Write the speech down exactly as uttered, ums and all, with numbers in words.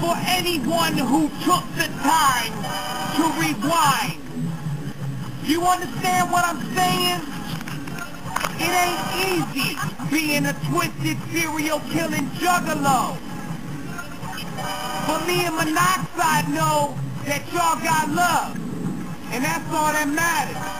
for anyone who took the time to rewind. You understand what I'm saying? It ain't easy being a twisted serial killing juggalo. But me and Monoxide know that y'all got love, and that's all that matters.